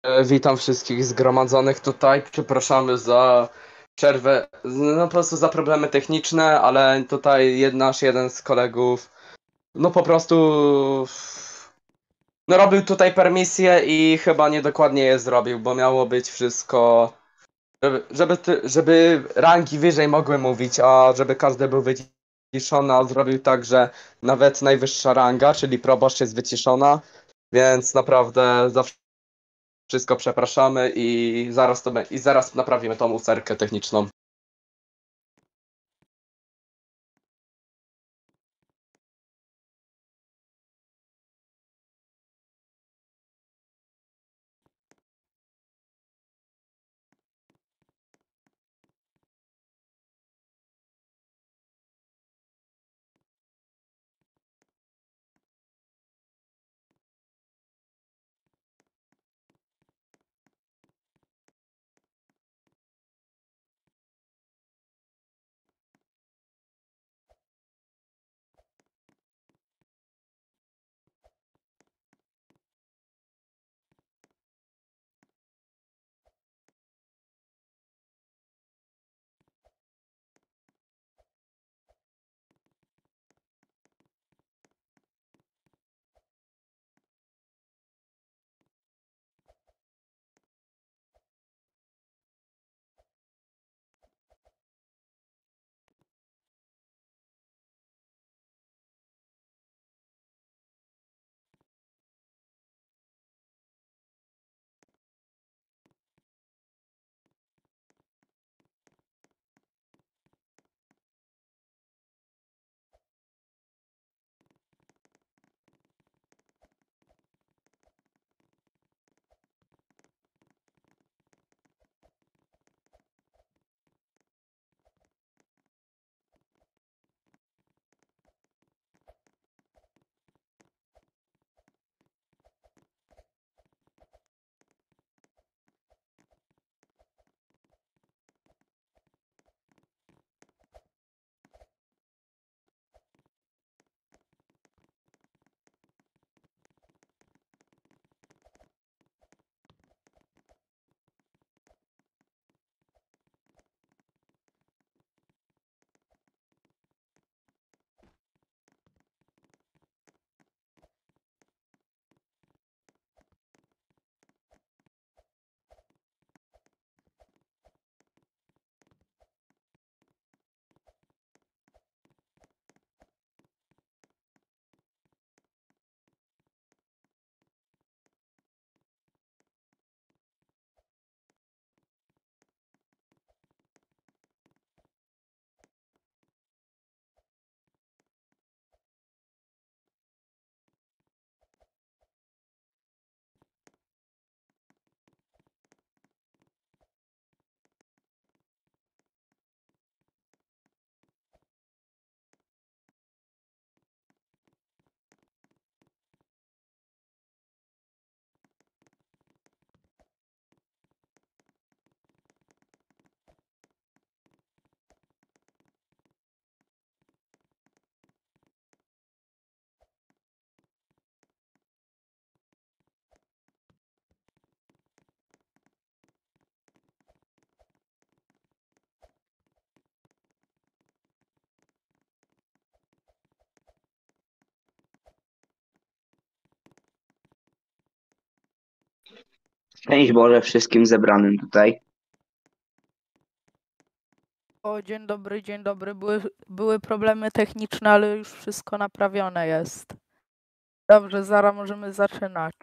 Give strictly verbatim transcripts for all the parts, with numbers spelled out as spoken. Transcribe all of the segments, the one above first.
E, Witam wszystkich zgromadzonych tutaj. Przepraszamy za przerwę, no po prostu za problemy techniczne, ale tutaj jed- nasz jeden z kolegów, no po prostu, no robił tutaj permisję i chyba niedokładnie je zrobił, bo miało być wszystko, żeby, żeby, ty- żeby rangi wyżej mogły mówić, a żeby każdy był wyciszony, a zrobił tak, że nawet najwyższa ranga, czyli proboszcz jest wyciszona, więc naprawdę za wszystko przepraszamy i zaraz to be- i zaraz naprawimy tą usterkę techniczną. Szczęść Boże wszystkim zebranym tutaj. O, dzień dobry, dzień dobry. Były, były problemy techniczne, ale już wszystko naprawione jest. Dobrze, zaraz możemy zaczynać.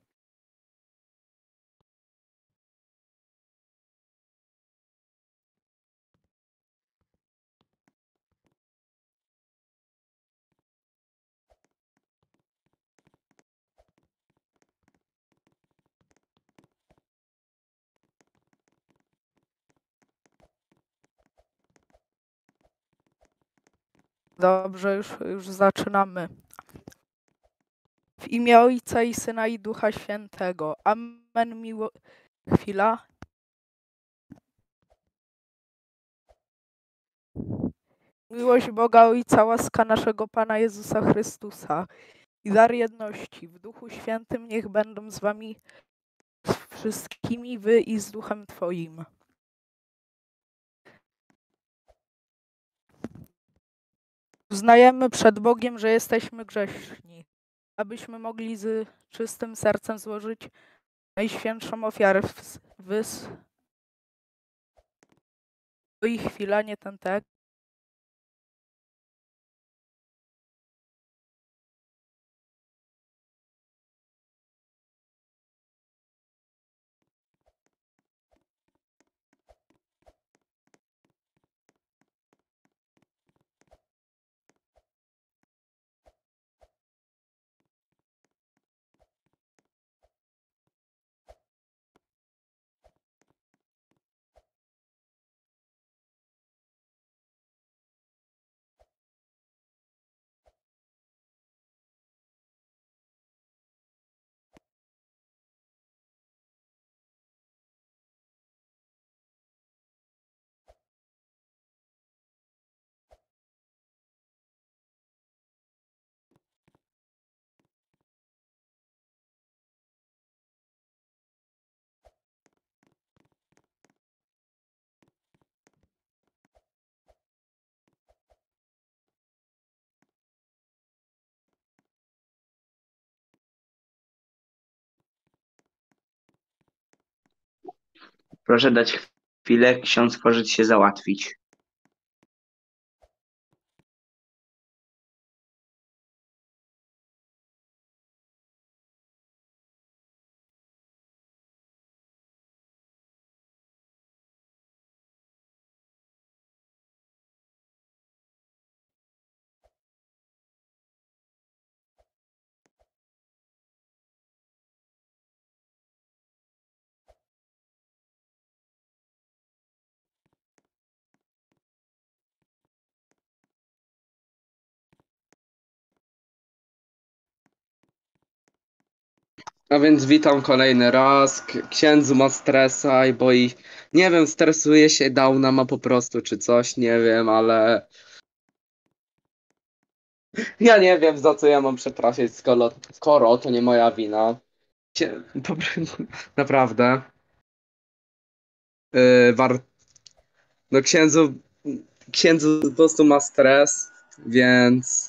Dobrze, już, już zaczynamy. W imię Ojca i Syna i Ducha Świętego. Amen. Miło... Chwila. Miłość Boga Ojca, łaska naszego Pana Jezusa Chrystusa i dar jedności w Duchu Świętym niech będą z wami wszystkimi wy i z duchem Twoim. Uznajemy przed Bogiem, że jesteśmy grzeszni, abyśmy mogli z czystym sercem złożyć najświętszą ofiarę w, w swojej chwili, a nie ten tekst. Proszę dać chwilę, ksiądz pożyć się załatwić. A więc witam kolejny raz. K- Księdzu ma stresa i boi. Nie wiem, stresuje się, downa ma po prostu, czy coś, nie wiem, ale ja nie wiem, za co ja mam przepraszać, skoro, skoro to nie moja wina. Cie- po pr- Naprawdę. Yy, war... No księdzu, księdzu po prostu ma stres, więc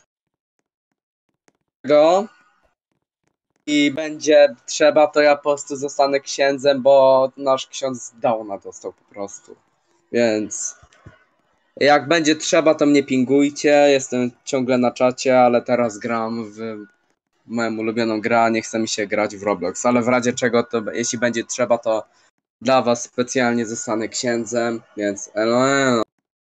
go i będzie trzeba, to ja po prostu zostanę księdzem, bo nasz ksiądz downa dostał po prostu. Więc jak będzie trzeba, to mnie pingujcie. Jestem ciągle na czacie, ale teraz gram w moją ulubioną grę, a nie chce mi się grać w Roblox. Ale w razie czego, to jeśli będzie trzeba, to dla was specjalnie zostanę księdzem, więc elo, elo.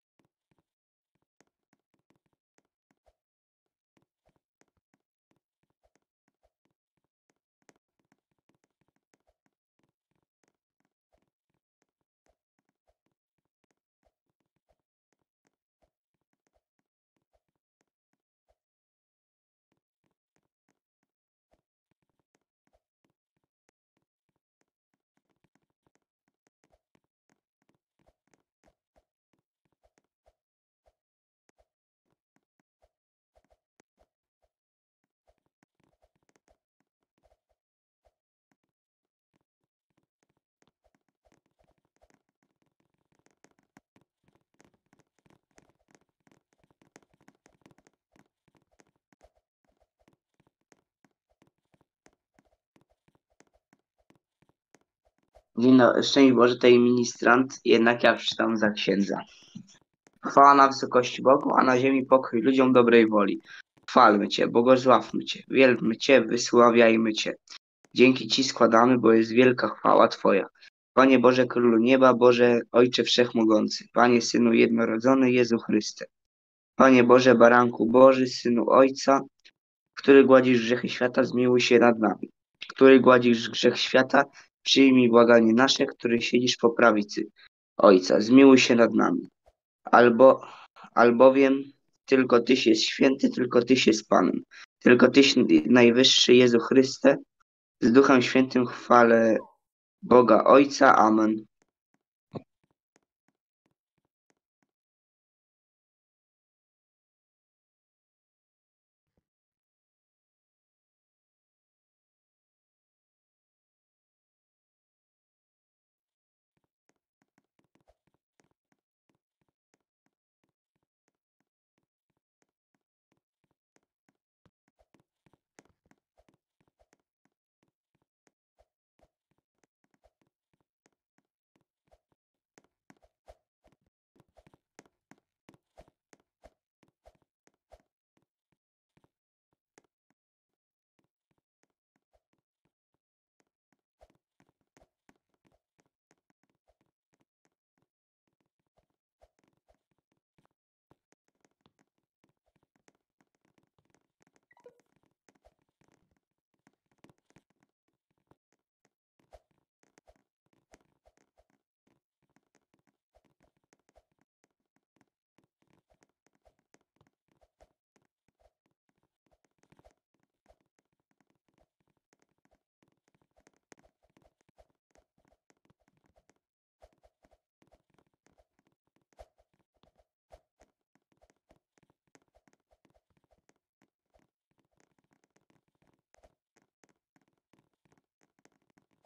Dzień dobry, szczęść Boże, tej ministrant, jednak ja przeczytam za księdza. Chwała na wysokości Bogu, a na ziemi pokój ludziom dobrej woli. Chwalmy Cię, błogosławmy Cię, wielbmy Cię, wysławiajmy Cię. Dzięki Ci składamy, bo jest wielka chwała Twoja. Panie Boże, Królu Nieba, Boże, Ojcze Wszechmogący, Panie Synu Jednorodzony, Jezu Chryste. Panie Boże, Baranku Boży, Synu Ojca, który gładzisz grzechy świata, zmiłuj się nad nami. Który gładzisz grzech świata, przyjmij błaganie nasze, który siedzisz po prawicy Ojca, zmiłuj się nad nami. Albo, albowiem tylko Tyś jest święty, tylko Tyś jest Panem. Tylko Tyś najwyższy Jezu Chryste, z Duchem Świętym chwalę Boga Ojca. Amen.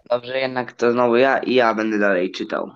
Dobrze, jednak to znowu ja i ja będę dalej czytał.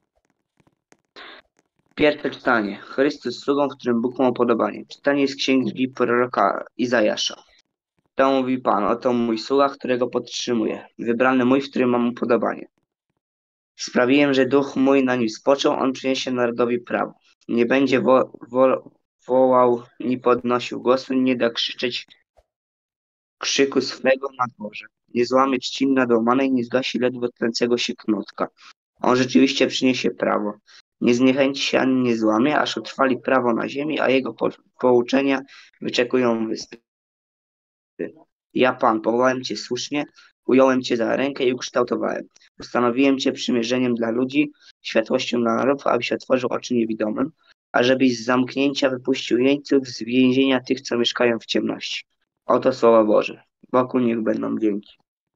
Pierwsze czytanie. Chrystus sługą, w którym Bóg ma upodobanie. Czytanie z księgi proroka Izajasza. To mówi Pan, oto mój sługa, którego podtrzymuję, wybrany mój, w którym mam upodobanie. Sprawiłem, że duch mój na nim spoczął, on przyniesie narodowi prawo. Nie będzie wo wo wołał, ni podnosił głosu, nie da krzyczeć krzyku swego na dworze. Nie złamie trzcin nadołmanej, nie zgasi ledwo tlącego się knotka. On rzeczywiście przyniesie prawo. Nie zniechęci się ani nie złamie, aż utrwali prawo na ziemi, a jego po pouczenia wyczekują wyspy. Ja, Pan, powołałem Cię słusznie, ująłem Cię za rękę i ukształtowałem. Ustanowiłem Cię przymierzeniem dla ludzi, światłością dla narodów, abyś otworzył oczy niewidomym, ażebyś z zamknięcia wypuścił jeńców, z więzienia tych, co mieszkają w ciemności. Oto słowa Boże. Bogu niech będą dzięki.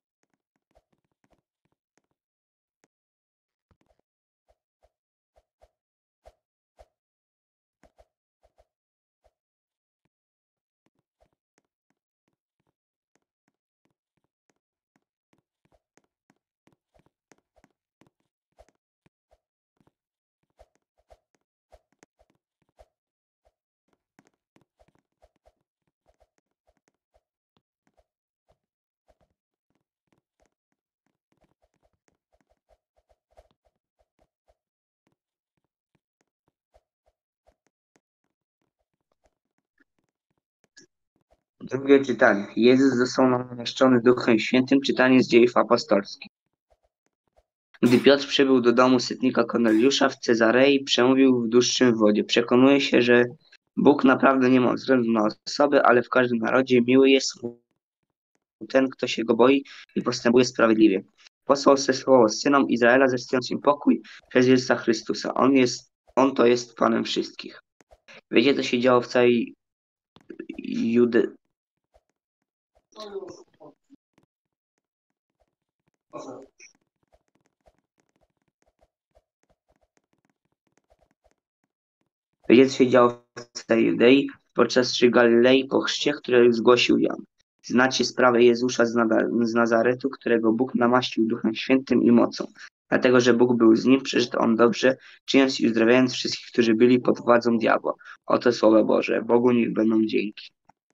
Drugie czytanie. Jezus został namaszczony Duchem Świętym. Czytanie z Dziejów Apostolskich. Gdy Piotr przybył do domu sytnika Korneliusza w Cezarei, przemówił w dłuższym wodzie. Przekonuje się, że Bóg naprawdę nie ma względu na osoby, ale w każdym narodzie miły jest mu ten, kto się go boi i postępuje sprawiedliwie. Posłał swe słowo synom Izraela, zwiastując im pokój przez Jezusa Chrystusa. On jest, on to jest Panem wszystkich. Wiecie, co się działo w całej Judy... Wiecie, co się działo w całej Judei podczas trzy Galilei po chrzcie, który zgłosił Jan. Znacie sprawę Jezusa z, z Nazaretu, którego Bóg namaścił Duchem Świętym i mocą. Dlatego, że Bóg był z nim, przeszedł on dobrze, czyniąc i uzdrawiając wszystkich, którzy byli pod władzą diabła. Oto słowa Boże. Bogu niech będą dzięki.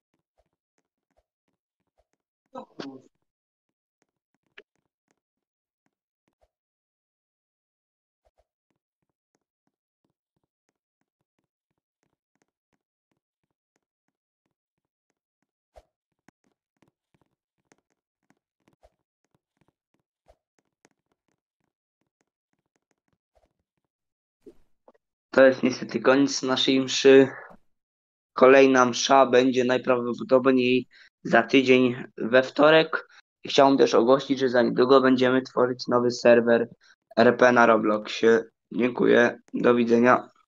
To jest niestety koniec naszej mszy. Kolejna msza będzie najprawdopodobniej za tydzień we wtorek. Chciałbym też ogłosić, że za niedługo będziemy tworzyć nowy serwer R P na Robloxie. Dziękuję. Do widzenia.